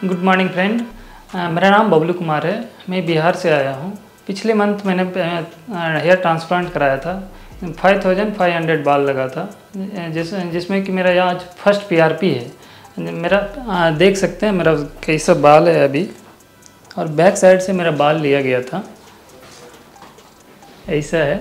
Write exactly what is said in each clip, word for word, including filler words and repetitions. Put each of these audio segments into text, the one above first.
Good morning friend, मेरा नाम बबलू कुमार है। मैं बिहार से आया हूँ। पिछले मंथ मैंने हेयर ट्रांसप्लांट कराया था। फाइव थाउजेंड फाइव हंड्रेड बाल लगा था, जिस जिसमें कि मेरा यहाँ आज फर्स्ट पीआरपी है। मेरा आ, देख सकते हैं मेरा कैसा बाल है अभी, और बैक साइड से मेरा बाल लिया गया था, ऐसा है।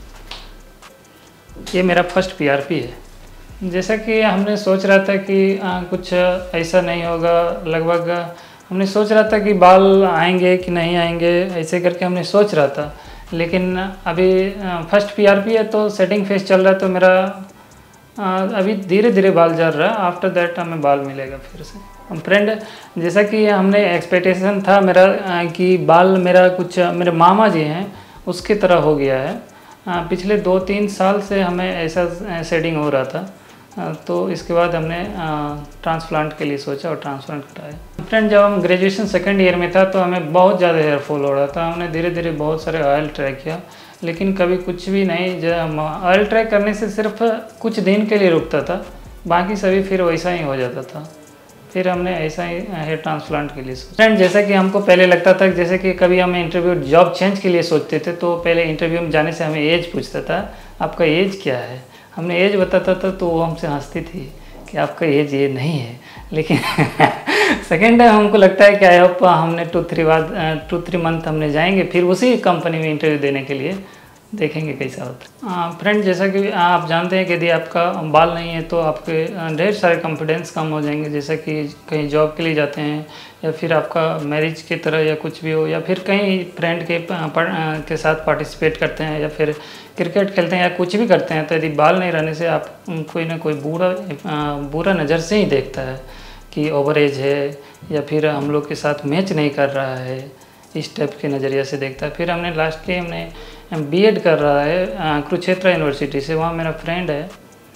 ये मेरा फर्स्ट पीआरपी है। जैसा कि हमने सोच रहा था कि आ, कुछ ऐसा नहीं होगा, लगभग हमने सोच रहा था कि बाल आएंगे कि नहीं आएंगे, ऐसे करके हमने सोच रहा था। लेकिन अभी फर्स्ट पीआरपी है तो सेटिंग फेस चल रहा है, तो मेरा आ, अभी धीरे धीरे बाल झड़ रहा है। आफ्टर दैट हमें बाल मिलेगा फिर से। फ्रेंड, जैसा कि हमने एक्सपेक्टेशन था मेरा आ, कि बाल मेरा कुछ मेरे मामा जी हैं उसकी तरह हो गया है। आ, पिछले दो तीन साल से हमें ऐसा सेटिंग हो रहा था, तो इसके बाद हमने ट्रांसप्लांट के लिए सोचा और ट्रांसप्लांट कराया। फ्रेंड, जब हम ग्रेजुएशन सेकेंड ईयर में था तो हमें बहुत ज़्यादा हेयर फॉल हो रहा था। हमने धीरे धीरे बहुत सारे ऑयल ट्राई किया, लेकिन कभी कुछ भी नहीं। जब ऑयल ट्राई करने से सिर्फ कुछ दिन के लिए रुकता था, बाकी सभी फिर वैसा ही हो जाता था। फिर हमने ऐसा ही हेयर ट्रांसप्लांट के लिए सोचा। फ्रेंड, जैसा कि हमको पहले लगता था, जैसे कि कभी हमें इंटरव्यू जॉब चेंज के लिए सोचते थे तो पहले इंटरव्यू में जाने से हमें एज पूछता था, आपका एज क्या है। हमने एज बताता था तो वो हमसे हंसती थी कि आपका एज ये नहीं है। लेकिन सेकेंड टाइम हमको लगता है कि आई होप हमने टू थ्री बाद टू थ्री मंथ हमने जाएंगे फिर उसी कंपनी में इंटरव्यू देने के लिए, देखेंगे कैसा होता है। फ्रेंड, जैसा कि आप जानते हैं कि यदि आपका बाल नहीं है तो आपके ढेर सारे कॉन्फिडेंस कम हो जाएंगे। जैसा कि कहीं जॉब के लिए जाते हैं, या फिर आपका मैरिज की तरह या कुछ भी हो, या फिर कहीं फ्रेंड के के साथ पार्टिसिपेट करते हैं, या फिर क्रिकेट खेलते हैं, या कुछ भी करते हैं, तो यदि बाल नहीं रहने से आप कोई ना कोई बुरा बुरा नज़र से ही देखता है कि ओवर एज है, या फिर हम लोग के साथ मैच नहीं कर रहा है, इस टाइप के नज़रिया से देखता है। फिर हमने लास्टली हमने बीएड कर रहा है कुरुक्षेत्र यूनिवर्सिटी से। वहाँ मेरा फ्रेंड है,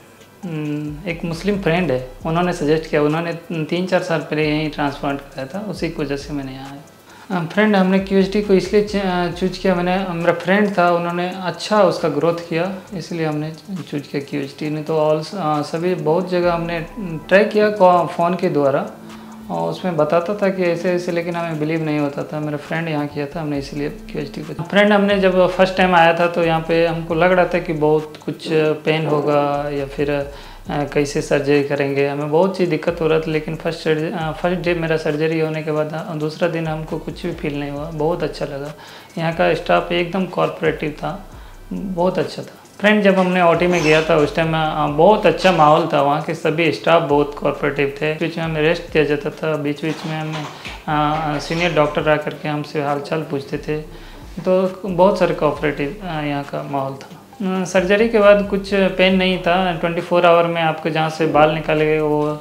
एक मुस्लिम फ्रेंड है, उन्होंने सजेस्ट किया। उन्होंने तीन चार साल पहले यहीं ट्रांसप्लांट कराया था, उसी की वजह से मैंने यहाँ आया। फ्रेंड, हमने क्यूएचडी को इसलिए चूज किया, मैंने मेरा फ्रेंड था, उन्होंने अच्छा उसका ग्रोथ किया, इसलिए हमने चूज किया क्यूएचडी। नहीं तो ऑल सभी बहुत जगह हमने ट्राई किया फ़ोन के द्वारा, और उसमें बताता था कि ऐसे ऐसे, लेकिन हमें बिलीव नहीं होता था। मेरा फ्रेंड यहाँ किया था, हमने इसीलिए क्यूएचडी को। फ्रेंड, हमने जब फर्स्ट टाइम आया था तो यहाँ पे हमको लग रहा था कि बहुत कुछ पेन होगा, या फिर कैसे सर्जरी करेंगे, हमें बहुत चीज़ दिक्कत हो रहा था। लेकिन फर्स्ट फर्स्ट डे मेरा सर्जरी होने के बाद दूसरा दिन हमको कुछ भी फील नहीं हुआ, बहुत अच्छा लगा। यहाँ का स्टाफ एकदम कॉर्पोरेटिव था, बहुत अच्छा था। फ्रेंड, जब हमने ओटी में गया था उस टाइम बहुत अच्छा माहौल था, वहाँ के सभी स्टाफ बहुत कॉर्पोरेटिव थे। बीच में हमें रेस्ट दिया जाता था, बीच बीच में हमें सीनियर डॉक्टर आ करके हमसे हालचाल पूछते थे, तो बहुत सारे कॉर्पोरेटिव यहाँ का माहौल था। सर्जरी के बाद कुछ पेन नहीं था। ट्वेंटी फोर आवर में आपको जहाँ से बाल निकाले गए वो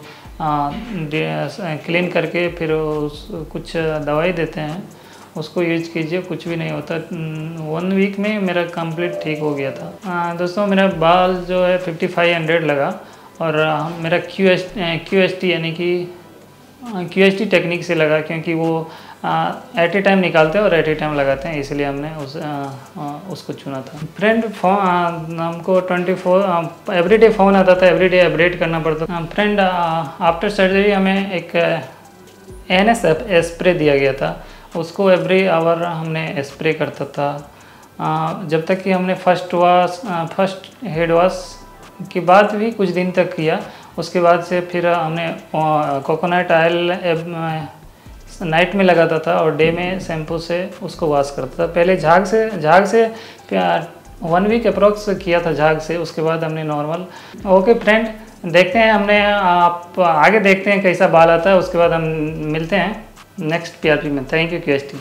क्लीन करके फिर उस कुछ दवाई देते हैं, उसको यूज कीजिए, कुछ भी नहीं होता। वन वीक में मेरा कंप्लीट ठीक हो गया था। आ, दोस्तों, मेरा बाल जो है फिफ्टी फाइव हंड्रेड लगा, और आ, मेरा Q S Q S T यानी कि क्यू एस टी टेक्निक से लगा, क्योंकि वो एट ए टाइम निकालते हैं और एट ए टाइम लगाते हैं, इसलिए हमने उस आ, आ, उसको चुना था। फ्रेंड, फोन हमको twenty four every day phone आता था, एवरी डे अपडेट करना पड़ता था। फ्रेंड, आफ्टर सर्जरी हमें एक एन एस स्प्रे दिया गया था, उसको एवरी आवर हमने स्प्रे करता था, जब तक कि हमने first wash first head wash के बाद भी कुछ दिन तक किया। उसके बाद से फिर हमने कोकोनट ऑयल नाइट में लगाता था और डे में शैम्पू से उसको वॉश करता था। पहले झाग से झाग से वन वीक अप्रोक्स किया था झाग से, उसके बाद हमने नॉर्मल। ओके फ्रेंड, देखते हैं हमने आप आगे देखते हैं कैसा बाल आता है, उसके बाद हम मिलते हैं नेक्स्ट पीआरपी में। Thank you QHD.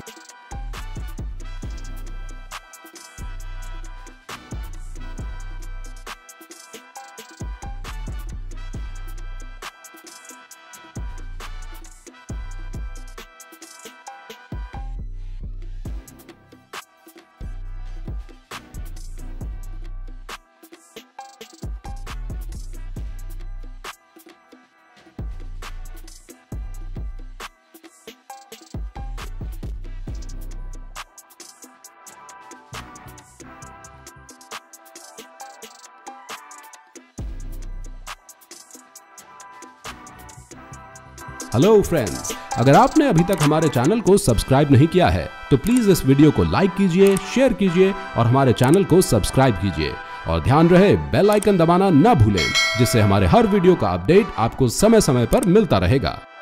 Hello friends, अगर आपने अभी तक हमारे चैनल को सब्सक्राइब नहीं किया है तो प्लीज इस वीडियो को लाइक कीजिए, शेयर कीजिए और हमारे चैनल को सब्सक्राइब कीजिए। और ध्यान रहे बेल आइकन दबाना ना भूलें, जिससे हमारे हर वीडियो का अपडेट आपको समय समय पर मिलता रहेगा।